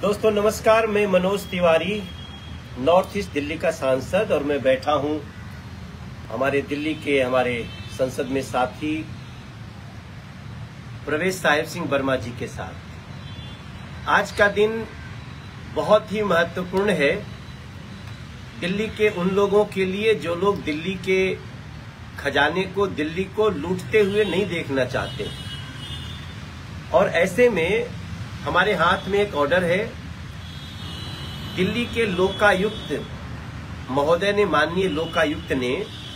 दोस्तों नमस्कार, मैं मनोज तिवारी, नॉर्थ ईस्ट दिल्ली का सांसद, और मैं बैठा हूं हमारे दिल्ली के हमारे संसद में साथी प्रवेश साहिब सिंह वर्मा जी के साथ। आज का दिन बहुत ही महत्वपूर्ण है दिल्ली के उन लोगों के लिए जो लोग दिल्ली के खजाने को, दिल्ली को लूटते हुए नहीं देखना चाहते। और ऐसे में हमारे हाथ में एक ऑर्डर है। दिल्ली के लोकायुक्त महोदय ने, माननीय लोकायुक्त ने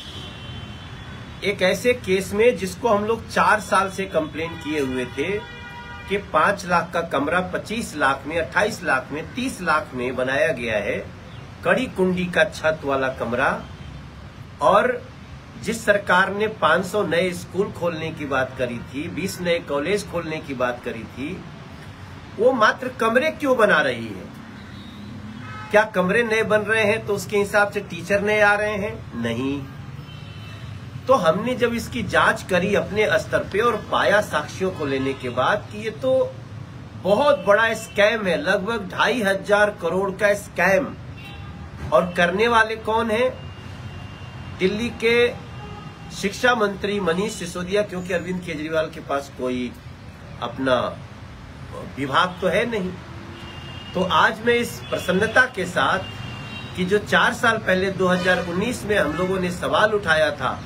एक ऐसे केस में जिसको हम लोग 4 साल से कंप्लेन किए हुए थे कि 5 लाख का कमरा 25 लाख में, 28 लाख में, 30 लाख में बनाया गया है, कड़ी कुंडी का छत वाला कमरा। और जिस सरकार ने 500 नए स्कूल खोलने की बात करी थी, 20 नए कॉलेज खोलने की बात करी थी, वो मात्र कमरे क्यों बना रही है? क्या कमरे नए बन रहे हैं तो उसके हिसाब से टीचर नए आ रहे हैं? नहीं। तो हमने जब इसकी जांच करी अपने स्तर पे और पाया साक्ष्यों को लेने के बाद कि ये तो बहुत बड़ा स्कैम है, लगभग 2500 करोड़ का स्कैम। और करने वाले कौन हैं? दिल्ली के शिक्षा मंत्री मनीष सिसोदिया, क्योंकि अरविंद केजरीवाल के पास कोई अपना विभाग तो है नहीं। तो आज मैं इस प्रसन्नता के साथ कि जो 4 साल पहले 2019 में हम लोगों ने सवाल उठाया था,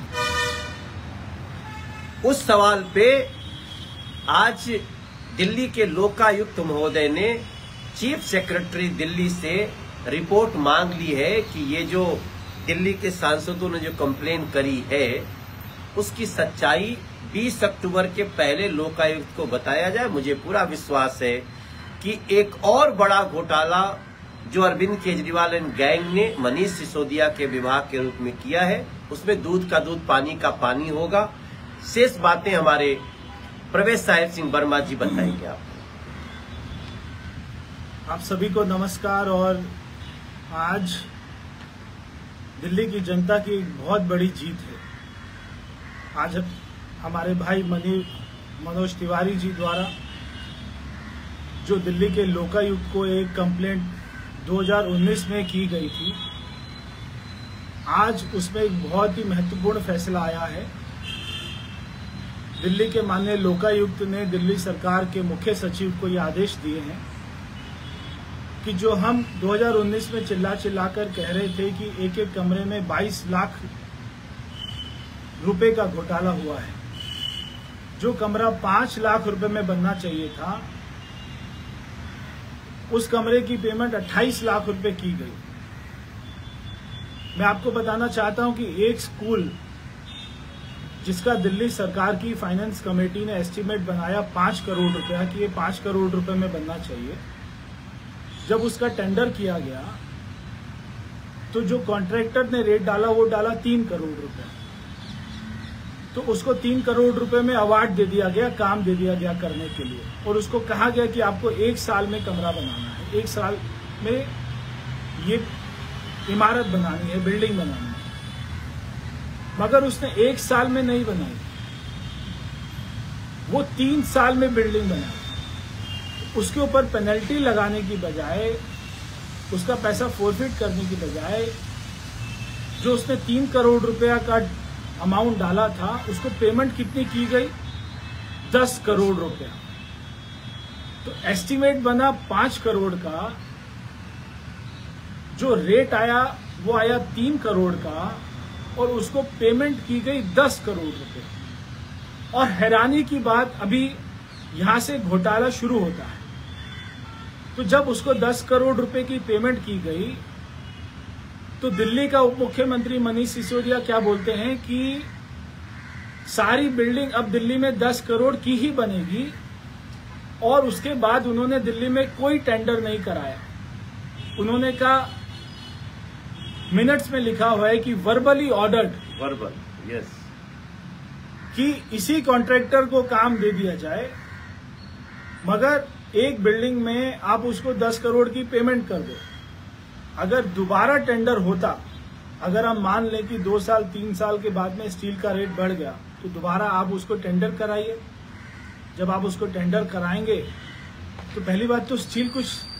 उस सवाल पे आज दिल्ली के लोकायुक्त महोदय ने चीफ सेक्रेटरी दिल्ली से रिपोर्ट मांग ली है कि ये जो दिल्ली के सांसदों ने जो कंप्लेन करी है उसकी सच्चाई 20 अक्टूबर के पहले लोकायुक्त को बताया जाए। मुझे पूरा विश्वास है कि एक और बड़ा घोटाला जो अरविंद केजरीवाल एंड गैंग ने मनीष सिसोदिया के विभाग के रूप में किया है, उसमें दूध का दूध, पानी का पानी होगा। शेष बातें हमारे प्रवेश साहिब सिंह वर्मा जी बताएंगे आपको। आप सभी को नमस्कार। और आज दिल्ली की जनता की एक बहुत बड़ी जीत है। आज हमारे भाई मनोज तिवारी जी द्वारा जो दिल्ली के लोकायुक्त को एक कंप्लेंट 2019 में की गई थी, आज उसमें एक बहुत ही महत्वपूर्ण फैसला आया है। दिल्ली के माननीय लोकायुक्त ने दिल्ली सरकार के मुख्य सचिव को ये आदेश दिए हैं कि जो हम 2019 में चिल्लाकर कह रहे थे कि एक एक कमरे में 22 लाख रुपए का घोटाला हुआ है, जो कमरा 5 लाख रुपए में बनना चाहिए था, उस कमरे की पेमेंट 28 लाख रुपए की गई। मैं आपको बताना चाहता हूं कि एक स्कूल जिसका दिल्ली सरकार की फाइनेंस कमेटी ने एस्टीमेट बनाया 5 करोड़ रुपया कि ये 5 करोड़ रुपए में बनना चाहिए, जब उसका टेंडर किया गया तो जो कॉन्ट्रैक्टर ने रेट डाला वो डाला 3 करोड़ रुपए। तो उसको 3 करोड़ रुपए में अवार्ड दे दिया गया, काम दे दिया गया करने के लिए, और उसको कहा गया कि आपको 1 साल में कमरा बनाना है, 1 साल में ये इमारत बनानी है, बिल्डिंग बनानी है। मगर उसने 1 साल में नहीं बनाई, वो 3 साल में बिल्डिंग बनाई। उसके ऊपर पेनल्टी लगाने की बजाय, उसका पैसा फोरफिट करने की बजाय, जो उसने 3 करोड़ रुपया का अमाउंट डाला था, उसको पेमेंट कितनी की गई? 10 करोड़ रुपया। तो एस्टीमेट बना 5 करोड़ का, जो रेट आया वो आया 3 करोड़ का, और उसको पेमेंट की गई 10 करोड़ रुपए। और हैरानी की बात, अभी यहां से घोटाला शुरू होता है। तो जब उसको 10 करोड़ रुपए की पेमेंट की गई तो दिल्ली का उप मुख्यमंत्री मनीष सिसोदिया क्या बोलते हैं कि सारी बिल्डिंग अब दिल्ली में 10 करोड़ की ही बनेगी, और उसके बाद उन्होंने दिल्ली में कोई टेंडर नहीं कराया। उन्होंने कहा, मिनट्स में लिखा हुआ है कि वर्बली ऑर्डर्ड, यस, कि इसी कॉन्ट्रैक्टर को काम दे दिया जाए, मगर एक बिल्डिंग में आप उसको 10 करोड़ की पेमेंट कर दो। अगर दोबारा टेंडर होता, अगर हम मान लें कि 2 साल 3 साल के बाद में स्टील का रेट बढ़ गया, तो दोबारा आप उसको टेंडर कराइए। जब आप उसको टेंडर कराएंगे तो पहली बात तो स्टील कुछ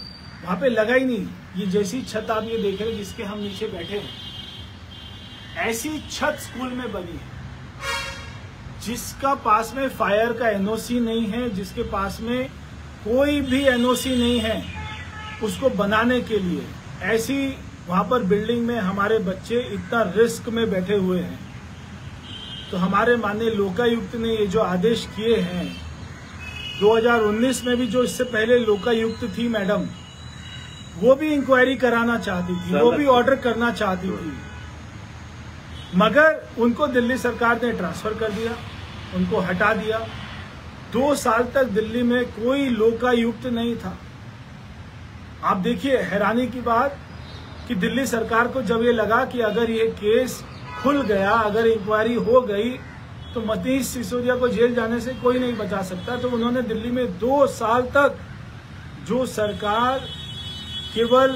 वहां पे लगा ही नहीं। ये जैसी छत आप ये देख रहे हैं जिसके हम नीचे बैठे हैं, ऐसी छत स्कूल में बनी है। जिसका पास में फायर का एनओसी नहीं है, जिसके पास में कोई भी एनओसी नहीं है उसको बनाने के लिए, ऐसी वहां पर बिल्डिंग में हमारे बच्चे इतना रिस्क में बैठे हुए हैं। तो हमारे माननीय लोकायुक्त ने ये जो आदेश किए हैं, 2019 में भी जो इससे पहले लोकायुक्त थी मैडम, वो भी इंक्वायरी कराना चाहती थी, वो भी ऑर्डर करना चाहती थी, मगर उनको दिल्ली सरकार ने ट्रांसफर कर दिया, उनको हटा दिया। 2 साल तक दिल्ली में कोई लोकायुक्त नहीं था। आप देखिए हैरानी की बात कि दिल्ली सरकार को जब ये लगा कि अगर ये केस खुल गया, अगर इंक्वायरी हो गई तो मनीष सिसोदिया को जेल जाने से कोई नहीं बचा सकता, तो उन्होंने दिल्ली में 2 साल तक जो सरकार केवल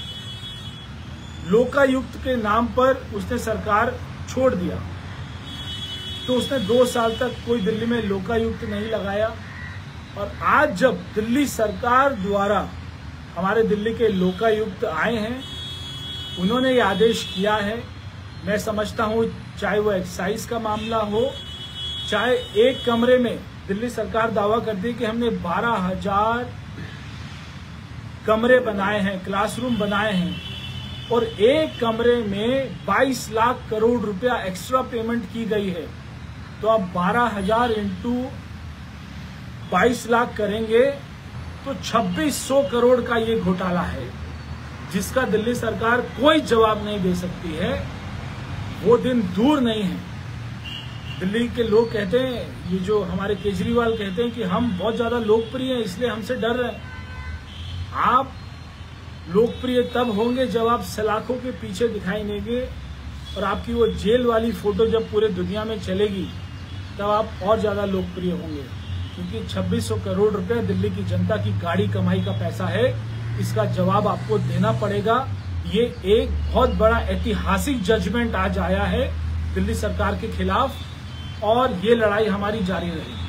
लोकायुक्त के नाम पर उसने सरकार छोड़ दिया, तो उसने 2 साल तक कोई दिल्ली में लोकायुक्त नहीं लगाया। और आज जब दिल्ली सरकार द्वारा हमारे दिल्ली के लोकायुक्त आए हैं, उन्होंने ये आदेश किया है, मैं समझता हूं चाहे वो एक्साइज का मामला हो, चाहे एक कमरे में दिल्ली सरकार दावा करती है कि हमने 12,000 कमरे बनाए हैं, क्लासरूम बनाए हैं, और एक कमरे में 22 लाख करोड़ रुपया एक्स्ट्रा पेमेंट की गई है। तो आप 12,000 इंटू 22 लाख करेंगे तो 2600 करोड़ का ये घोटाला है, जिसका दिल्ली सरकार कोई जवाब नहीं दे सकती है। वो दिन दूर नहीं है। दिल्ली के लोग कहते हैं, ये जो हमारे केजरीवाल कहते हैं कि हम बहुत ज्यादा लोकप्रिय हैं इसलिए हमसे डर रहे हैं। आप लोकप्रिय तब होंगे जब आप सलाखों के पीछे दिखाई देंगे, और आपकी वो जेल वाली फोटो जब पूरे दुनिया में चलेगी तब आप और ज्यादा लोकप्रिय होंगे। क्योंकि 2600 करोड़ रुपए दिल्ली की जनता की गाड़ी कमाई का पैसा है, इसका जवाब आपको देना पड़ेगा। ये एक बहुत बड़ा ऐतिहासिक जजमेंट आज आया है दिल्ली सरकार के खिलाफ, और ये लड़ाई हमारी जारी रहेगी।